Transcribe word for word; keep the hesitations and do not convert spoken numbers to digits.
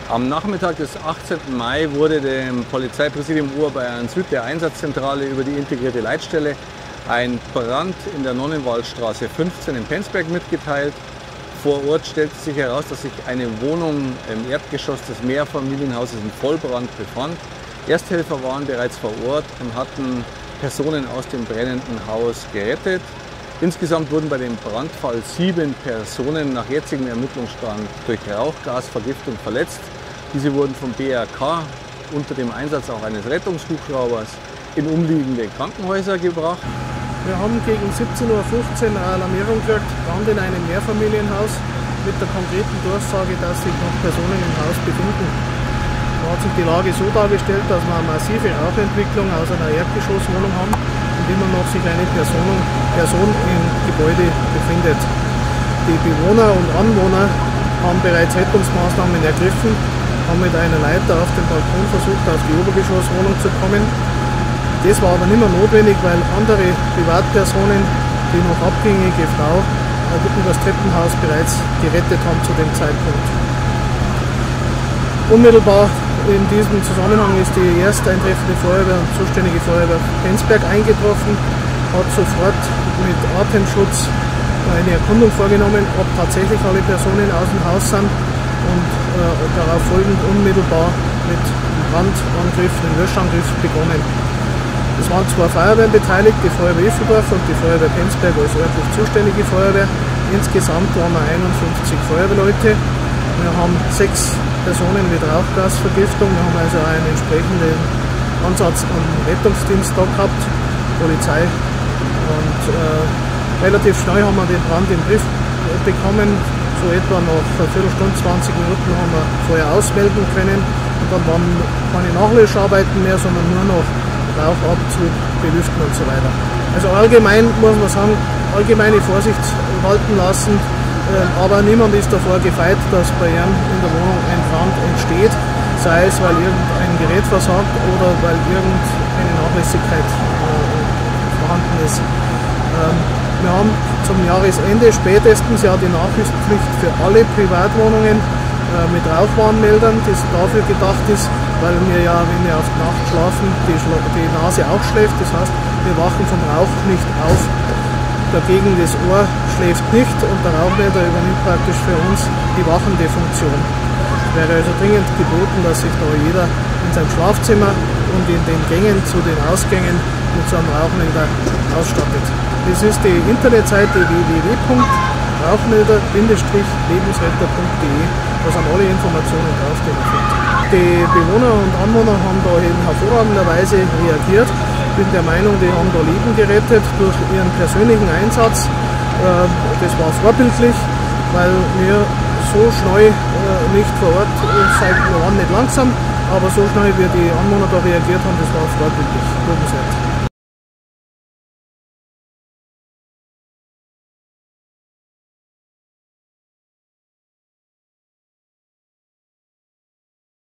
Am Nachmittag des achtzehnten Mai wurde dem Polizeipräsidium Oberbayern Süd, der Einsatzzentrale, über die integrierte Leitstelle ein Brand in der Nonnenwaldstraße fünfzehn in Penzberg mitgeteilt. Vor Ort stellte sich heraus, dass sich eine Wohnung im Erdgeschoss des Mehrfamilienhauses in Vollbrand befand. Ersthelfer waren bereits vor Ort und hatten Personen aus dem brennenden Haus gerettet. Insgesamt wurden bei dem Brandfall sieben Personen nach jetzigem Ermittlungsstand durch Rauchgasvergiftung verletzt. Diese wurden vom B R K unter dem Einsatz auch eines Rettungshubschraubers in umliegende Krankenhäuser gebracht. Wir haben gegen siebzehn Uhr fünfzehn eine Alarmierung gekriegt, Brand in einem Mehrfamilienhaus mit der konkreten Durchsage, dass sich noch Personen im Haus befinden. Da hat sich die Lage so dargestellt, dass wir eine massive Rauchentwicklung aus einer Erdgeschosswohnung haben und immer noch sich eine Person, Person im Gebäude befindet. Die Bewohner und Anwohner haben bereits Rettungsmaßnahmen ergriffen, haben mit einer Leiter auf dem Balkon versucht, auf die Obergeschosswohnung zu kommen. Das war aber nicht mehr notwendig, weil andere Privatpersonen, die noch abgängige Frau, über das Treppenhaus bereits gerettet haben zu dem Zeitpunkt. Unmittelbar in diesem Zusammenhang ist die erst eintreffende Feuerwehr und zuständige Feuerwehr Penzberg eingetroffen, hat sofort mit Atemschutz eine Erkundung vorgenommen, ob tatsächlich alle Personen aus dem Haus sind und äh, darauf folgend unmittelbar mit dem Brandangriff, dem Löschangriff begonnen. Es waren zwei Feuerwehren beteiligt, die Feuerwehr Iffeldorf und die Feuerwehr Penzberg als örtlich zuständige Feuerwehr. Insgesamt waren wir einundfünfzig Feuerwehrleute. Wir haben sechs Personen mit Rauchgasvergiftung. Wir haben also einen entsprechenden Ansatz am Rettungsdienst da gehabt, Polizei. Und äh, relativ schnell haben wir den Brand im Griff bekommen. So etwa nach einer Viertelstunde, zwanzig Minuten haben wir Feuer ausmelden können. Und dann waren keine Nachlöscharbeiten mehr, sondern nur noch Rauchabzug, Belüften und so weiter. Also allgemein muss man sagen, allgemeine Vorsicht walten lassen, äh, aber niemand ist davor gefeit, dass bei ihm in der Wohnung ein Brand entsteht, sei es weil irgendein Gerät versagt oder weil irgendeine Nachlässigkeit äh, vorhanden ist. Ähm, wir haben zum Jahresende spätestens ja die Nachweispflicht für alle Privatwohnungen äh, mit Rauchwarnmeldern, das dafür gedacht ist, weil wir ja, wenn wir auf die Nacht schlafen, die, Schla die Nase auch schläft. Das heißt, wir wachen vom Rauch nicht auf. Dagegen das Ohr schläft nicht und der Rauchmelder übernimmt praktisch für uns die wachende Funktion. Es wäre also dringend geboten, dass sich da jeder in seinem Schlafzimmer und in den Gängen zu den Ausgängen mit so einem Rauchmelder ausstattet. Das ist die Internetseite w w w punkt rauchmelder lebensretter punkt de, da sind alle Informationen drauf, die man findet. Die Bewohner und Anwohner haben da in hervorragenderweise reagiert. Ich bin der Meinung, die haben da Leben gerettet durch ihren persönlichen Einsatz. Das war vorbildlich, weil wir so schnell nicht vor Ort sind. Wir waren nicht langsam, aber so schnell wie die Anwohner da reagiert haben, das war vorbildlich, lobenswert.